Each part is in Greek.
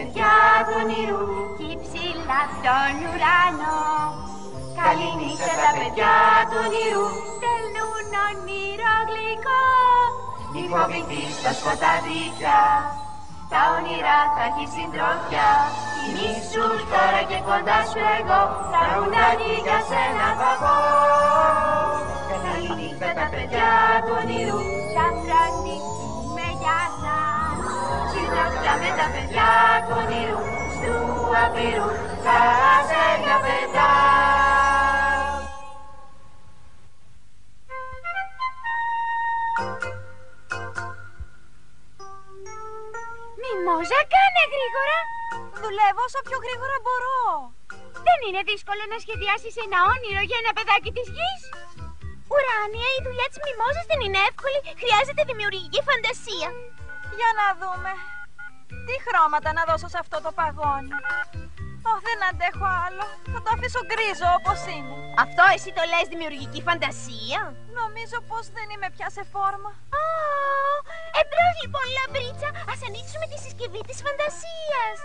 παιδιά του όνειρου κι ψηλά στον ουρανό. Καληνύχτα τα παιδιά του όνειρου στέλνουν όνειρο γλυκό. Μη φοβηθείς τα σκοταδίκια, τα όνειρα θα έχει συντροφιά. Κοιμήσου τώρα και κοντά σου εγώ, τραγουδάκι για σένα θα πω. Καληνύχτα τα παιδιά του όνειρου, θα φροντίσουμε για σας. Συντροφιά με τα παιδιά του όνειρου, στου απειρού τα αστέρια πετά. Μιμόζα, κάνε γρήγορα. Δουλεύω όσο πιο γρήγορα μπορώ. Δεν είναι δύσκολο να σχεδιάσεις ένα όνειρο για ένα παιδάκι της γης. Ουράνια, η δουλειά της Μιμόζας δεν είναι εύκολη. Χρειάζεται δημιουργική φαντασία. Για να δούμε. Τι χρώματα να δώσω σε αυτό το παγόνι. Δεν αντέχω άλλο. Θα το αφήσω γκρίζο όπως είναι. Αυτό εσύ το λες δημιουργική φαντασία? Νομίζω πως δεν είμαι πια σε φόρμα. Εμπρός λοιπόν, λαμπρίτσα. Ας ανοίξουμε τη συσκευή της φαντασίας.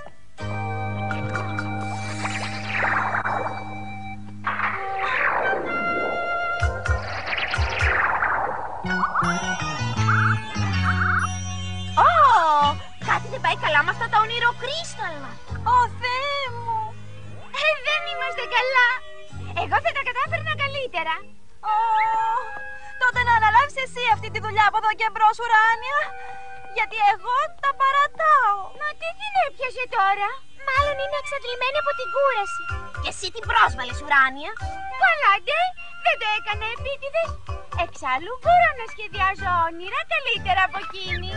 Κάτι δεν πάει καλά με αυτά τα ονειροκρίσταλα. Ω Θεέ μου! Δεν είμαστε καλά. Εγώ θα τα κατάφερνα καλύτερα. Τότε να αναλάβεις εσύ αυτή τη δουλειά από εδώ και μπρος, Ουράνια. Γιατί εγώ τα παρατάω. Μα τι την έπιασε τώρα? Μάλλον είναι εξαντλημένη από την κούραση. Και εσύ την πρόσβαλες, Ουράνια. Καλά, ντε, δεν το έκανε επίτηδες. Εξάλλου μπορώ να σχεδιάζω όνειρα καλύτερα από εκείνη.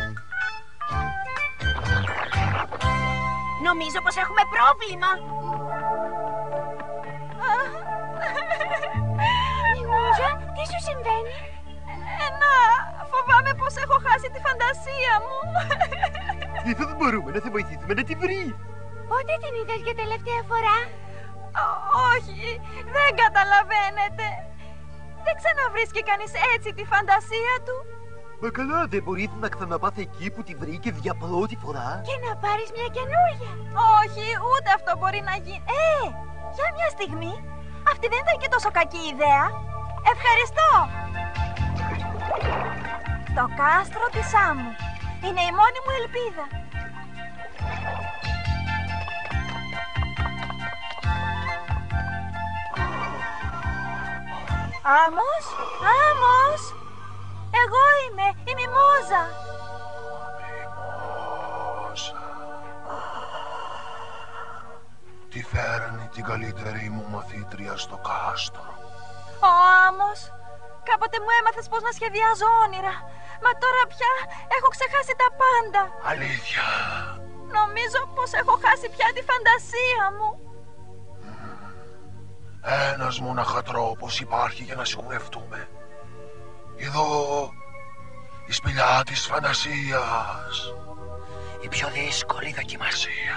Νομίζω πως έχουμε πρόβλημα. Μιμόζα, τι σου συμβαίνει? Φοβάμαι πως έχω χάσει τη φαντασία μου. Ίσως μπορούμε να σε βοηθήσουμε να τη βρεις. Πότε την είδες για τελευταία φορά? Όχι, δεν καταλαβαίνετε. Δεν ξαναβρίσκει κανείς έτσι τη φαντασία του. Μα καλά, δεν μπορείς να ξαναπάς εκεί που τη βρήκες για πρώτη φορά? Και να πάρεις μια καινούρια. Όχι, ούτε αυτό μπορεί να γίνει. Για μια στιγμή. Αυτή δεν ήταν και τόσο κακή ιδέα. Ευχαριστώ. Το κάστρο της Άμμου είναι η μόνη μου ελπίδα. Άμμος, Άμμος! Εγώ είμαι, η Μιμόζα. Μιμόζα. Τι φέρνει την καλύτερη μου μαθήτρια στο κάστρο? Ο Άμμος. Κάποτε μου έμαθες πώς να σχεδιάζω όνειρα. Μα τώρα πια έχω ξεχάσει τα πάντα. Αλήθεια? Νομίζω πως έχω χάσει πια τη φαντασία μου. Ένας μόναχα τρόπος υπάρχει για να σιγουρευτούμε. Εδώ η σπηλιά της φαντασίας. Η πιο δύσκολη δοκιμασία.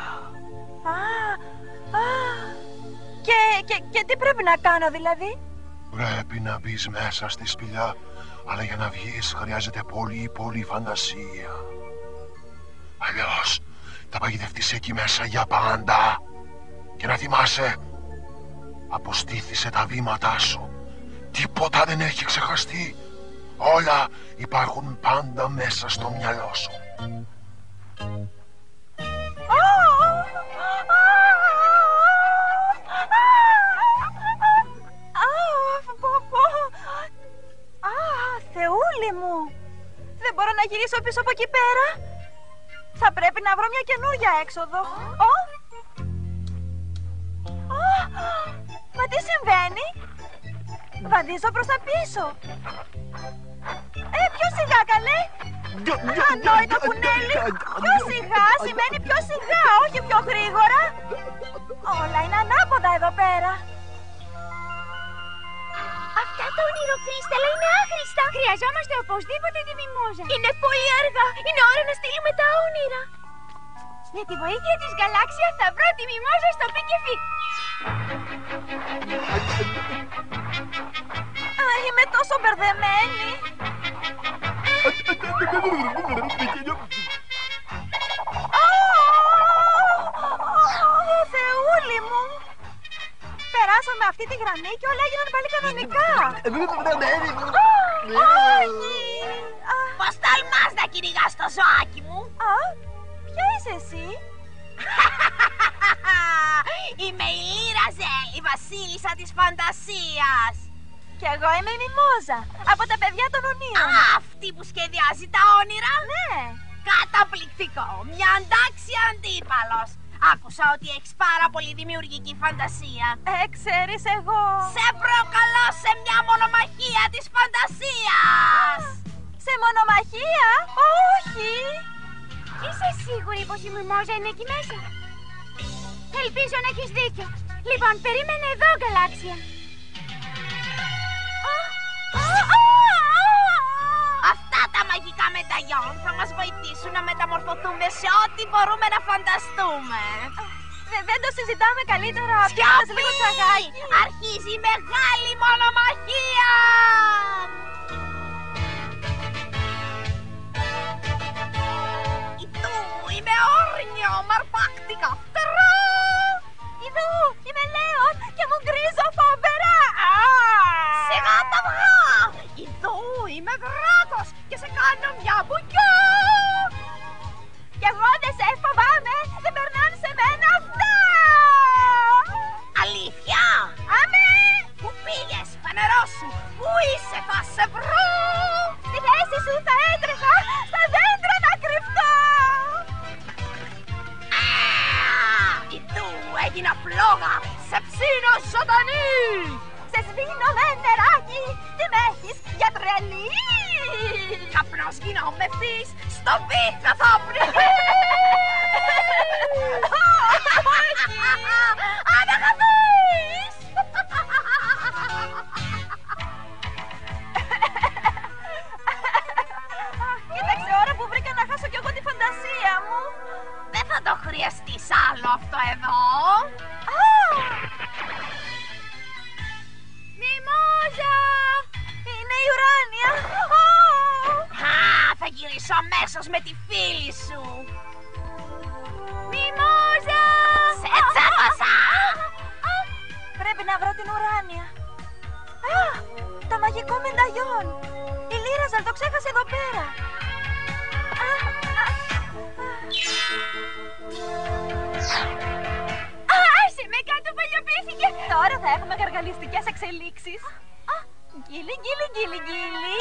Και τι πρέπει να κάνω δηλαδή? Πρέπει να μπεις μέσα στη σπηλιά, αλλά για να βγεις χρειάζεται πολύ φαντασία. Αλλιώς θα παγιδευτείς εκεί μέσα για πάντα. Και να θυμάσαι, αποστήθησε τα βήματά σου. Τίποτα δεν έχει ξεχαστεί. Όλα υπάρχουν πάντα μέσα στο μυαλό σου. Θεούλη μου! Δεν μπορώ να γυρίσω πίσω από εκεί πέρα. Θα πρέπει να βρω μια καινούργια έξοδο. Μα τι συμβαίνει? Βαδίζω προς τα πίσω. Πιο σιγά, καλέ. Ανόητο κουνέλι. Πιο σιγά σημαίνει πιο σιγά, όχι πιο γρήγορα. Όλα είναι ανάποδα εδώ πέρα. Αυτά τα ονειροκρίσταλα είναι άχρηστα. Χρειαζόμαστε οπωσδήποτε τη Μιμόζα. Είναι πολύ αργά. Είναι ώρα να στείλουμε τα όνειρα. Με τη βοήθεια της γαλάξια θα βρω τη Μιμόζα στο πικεφί. Είμαι τόσο μπερδεμένη. με αυτή τη γραμμή και όλα έγιναν πάλι κανονικά. Όχι! Πώς τολμάς να κυνηγάς το ζωάκι μου? Ποια είσαι εσύ? Είμαι η Λύρα Ζέλ, η βασίλισσα της φαντασίας. Κι εγώ είμαι η Μιμόζα, από τα παιδιά των ονείρων. Αυτή που σχεδιάζει τα όνειρα. Ναι. Καταπληκτικό, μια αντάξει αντίπαλος. Άκουσα ότι έχεις πάρα πολύ δημιουργική φαντασία. Ξέρεις εγώ. Σε προκαλώ σε μια μονομαχία της φαντασίας. Σε μονομαχία? Όχι. Είσαι σίγουρη πως η Μιμόζα είναι εκεί μέσα? Ελπίζω να έχεις δίκιο. Λοιπόν, περίμενε εδώ, Γκαλάξια. Αυτά τα μαγικά μεταλλιών θα μας βοηθήσουν να μεταμορφωθούμε σε ό,τι μπορούμε να φανταστούμε. Δεν το συζητάμε καλύτερα? Σιωπή! Λίγο τσαγάκι. Αρχίζει η μεγάλη μονομαχία! Ιδού είμαι όρνιο, μαρπάκτικα φτερά! Ιδού είμαι Λέων και μου γκρίζω φοβερά! Σιγά τα αυγά! Ιδού είμαι γράτος και σε κάνω μια μπουκιά! Κι εγώ δεν σε φοβάμαι, δεν περνάνε σε μένα αυτά! Αλήθεια! Αμέ! Πού πήγες, φανερώσου! Πού είσαι, θα σε βρω! Στη θέση σου θα έτρεχα στα δέντρα να κρυφτώ! Ιδού έγινα φλόγα, σε ψήνω ζωντανή! Σε σβήνω με νεράκι, τι με έχεις για τρελή! Καπνός γινόμαι ευθύς, στο βήχα θα βρει! Αναγαθείς! Κοίταξε ώρα που βρήκα να χάσω κι εγώ τη φαντασία μου! Δεν θα το χρειαστείς άλλο αυτό εδώ! Μιμόζα! Είναι η Ουράνια! Θα γυρίσω αμέσως με τη φίλη σου! Μιμόζα! Σε τσάπασα! Πρέπει να βρω την Ουράνια! Το μαγικό μενταγιόν! Η Λύρα το ξέχασε εδώ πέρα! Άσε με κάτω, παλιοποιήθηκε! Τώρα θα έχουμε γαργαλιστικές εξελίξεις! Γκίλι, γκίλι, γκίλι, γκίλι!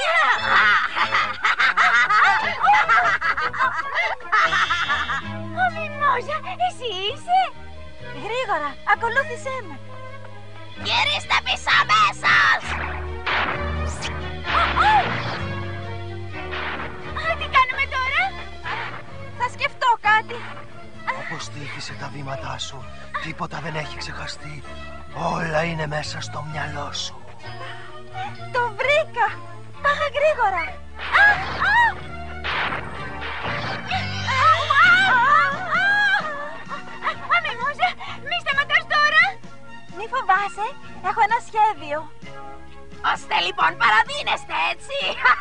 Ω, Μιμόζα, εσύ είσαι! Γρήγορα, ακολούθησέ με! Γυρίστε πίσω αμέσως! Τι κάνουμε τώρα? Θα σκεφτώ κάτι! Αποστήθησε τα βήματά σου. Τίποτα δεν έχει ξεχαστεί. Όλα είναι μέσα στο μυαλό σου. Το βρήκα! Πάμε γρήγορα! Μιμόζα, μη σταματάς τώρα! Μη φοβάσαι, έχω ένα σχέδιο! Ώστε λοιπόν παραδίνεστε, έτσι!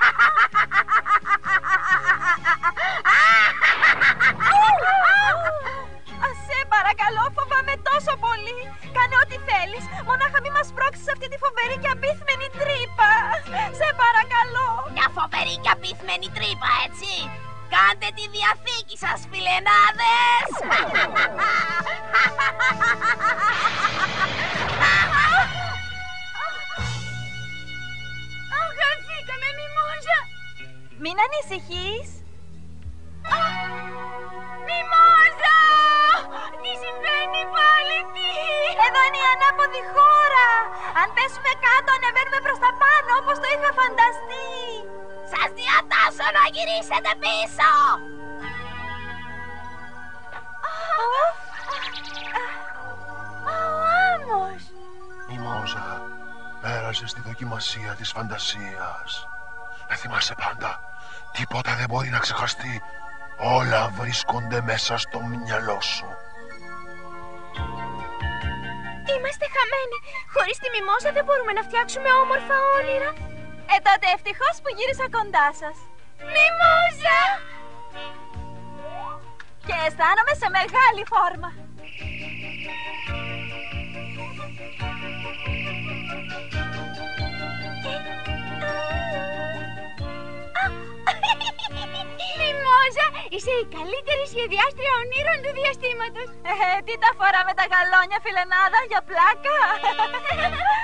Σε παρακαλώ, φοβάμαι τόσο πολύ! Κάνε ό,τι θέλεις, μονάχα μη μας πρόξεις αυτή τη φοβερή και απίθμενη τρύπα! Σε παρακαλώ! Μια φοβερή και απίθμενη τρύπα, έτσι! Κάντε τη διαθήκη σας, φιλενάδες! Χαθήκαμε, Μιμόζα! Μην ανησυχείς! Μιμόζα! Τι συμβαίνει πάλι, τι! Εδώ είναι η ανάποδη χώρα! Αν πέσουμε κάτω, ανεβαίνουμε προς τα πάνω, όπως το είχα φανταστεί! Σας διατάσσω να γυρίσετε πίσω! Ο άμμος! Μιμόζα, πέρασε στη δοκιμασία της φαντασίας. Να θυμάσαι πάντα, τίποτα δεν μπορεί να ξεχαστεί. Όλα βρίσκονται μέσα στο μυαλό σου. Είμαστε χαμένοι. Χωρίς τη Μιμόζα δεν μπορούμε να φτιάξουμε όμορφα όνειρα. Τότε ευτυχώς που γύρισα κοντά σας. Μιμόζα! Και αισθάνομαι σε μεγάλη φόρμα. Είσαι η καλύτερη σχεδιάστρια ονείρων του διαστήματος. Τι τα φορά με τα γαλόνια, φιλενάδα, για πλάκα.